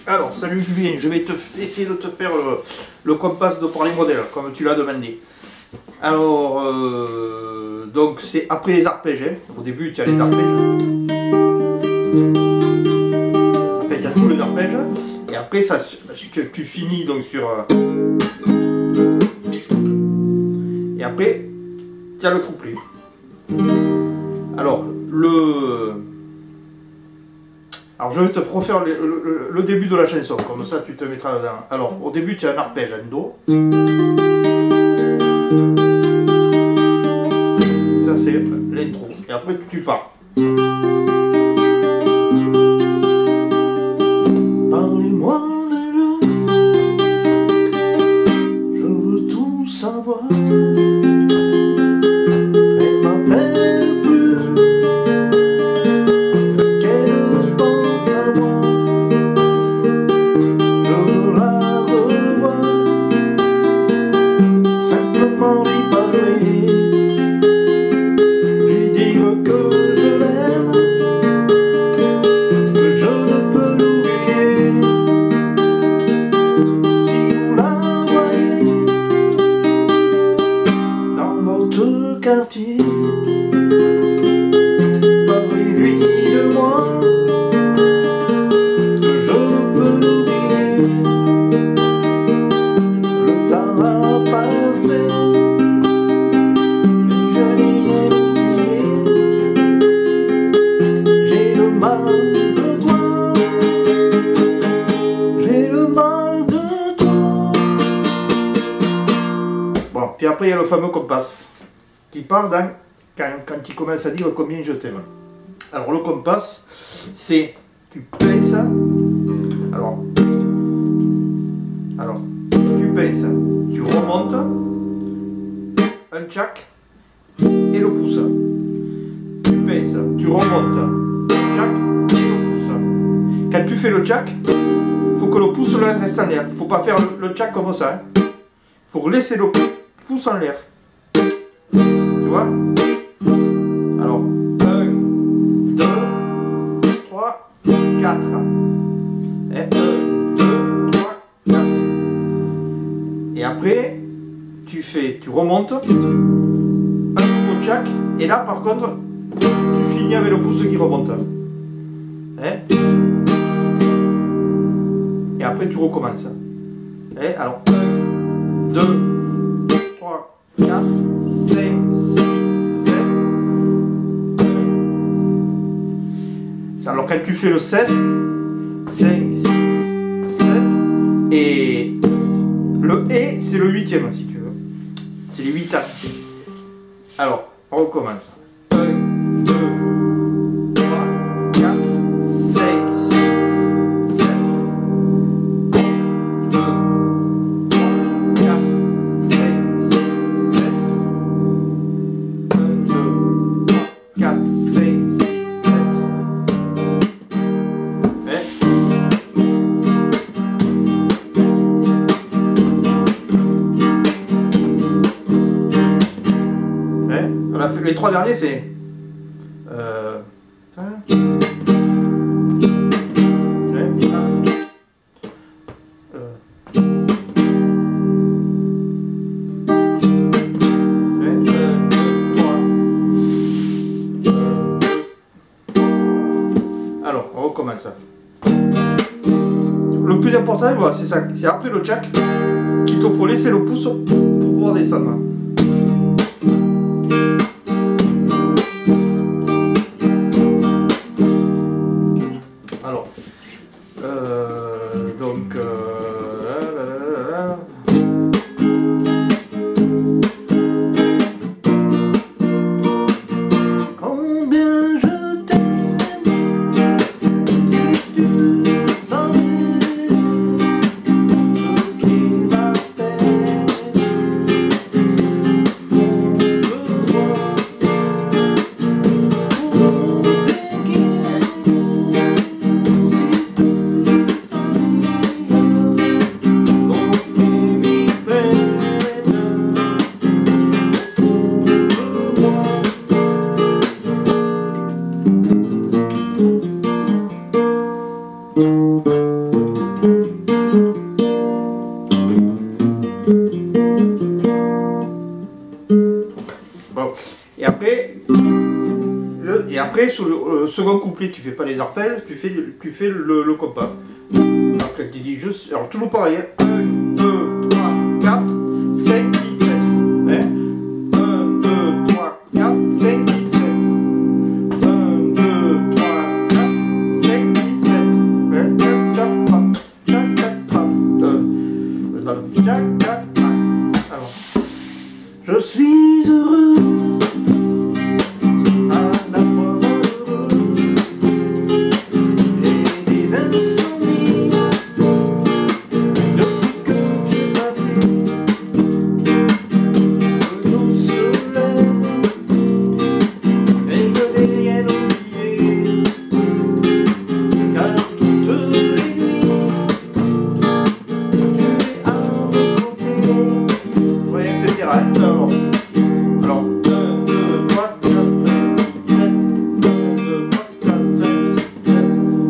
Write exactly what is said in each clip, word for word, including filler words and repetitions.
Alors, salut Julien, je vais te essayer de te faire le, le compas de par les modèles, comme tu l'as demandé. Alors, euh, donc c'est après les arpèges, hein. Au début tu as les arpèges. Après tu as tous les arpèges, et après ça, tu, tu finis donc sur... Et après, tu as le couplet. Alors, le... Alors je vais te refaire le, le, le début de la chanson, comme ça tu te mettras dedans. Alors, au début tu as un arpège en Do. Ça c'est l'intro. Et après tu pars. Parlez-moi de l'eau, je veux tout savoir. Quartier, parlez-lui de moi, que je ne peux l'oublier. Le temps a passé, mais je n'ai rien oublié. J'ai le mal de toi, j'ai le mal de toi. Bon, puis après il y a le fameux compas qui part dans, quand, quand il commence à dire combien je t'aime. Alors le compas, c'est, tu pinces, alors, alors, tu pinces, tu remontes, un tchac, et le pouce. Tu pinces, tu remontes, un tchac, et le pouce. Quand tu fais le tchac, il faut que le pouce reste en l'air. Il ne faut pas faire le, le tchac comme ça. Il hein. faut laisser le pouce en l'air. Alors, un, deux, trois, quatre. Et un, deux, trois, quatre. Et après, tu fais, tu remontes, un coup de tchac, et là par contre, tu finis avec le pouce qui remonte. Et, et après tu recommences. Et alors, un, deux, trois, quatre, cinq, alors quand tu fais le sept, cinq, six, sept, et le et c'est le huitième si tu veux. C'est les huit temps. Alors, on recommence. un, deux, trois, quatre, cinq, six, sept, deux, trois, quatre, cinq, six, sept, un, deux, quatre, cinq, les trois derniers c'est euh, un, un, euh, un, deux, trois. Alors on recommence. Le plus important voilà, c'est ça, c'est après le tchac qu'il te faut laisser le pouce pour pouvoir descendre. Donc, euh, là, là, là, là. Combien je t'aime, si tu savais ce qui m'appelle au fond de moi, pour t'écrire. Thank you. après, sur le euh, second couplet, tu fais pas les arpèges, tu fais, tu fais le, le compas. Alors, quand tu dis juste, alors toujours pareil, un, deux, trois, quatre, cinq, six, sept. un, deux, trois, quatre, cinq, six, sept. un, deux, trois, quatre, cinq, six, sept. Alors, je suis heureux. Alors, un, deux, trois, quatre, cinq, six, sept. un, deux, trois, quatre, cinq, six, sept.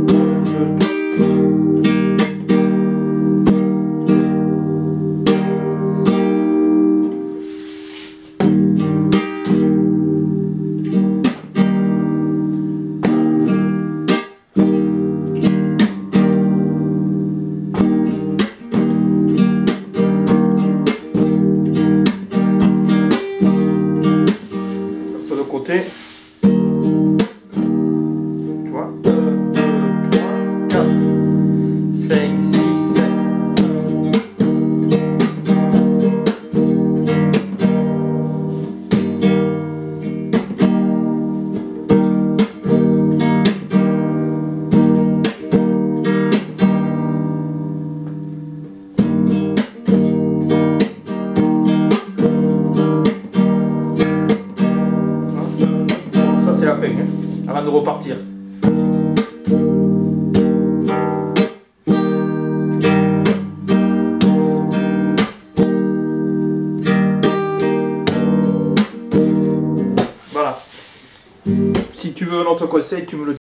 Sur le côté, tu vois, un, deux, trois, quatre, cinq, six, sept. C'est la fin, hein, avant de repartir. Voilà. Si tu veux un autre conseil, tu me le dis.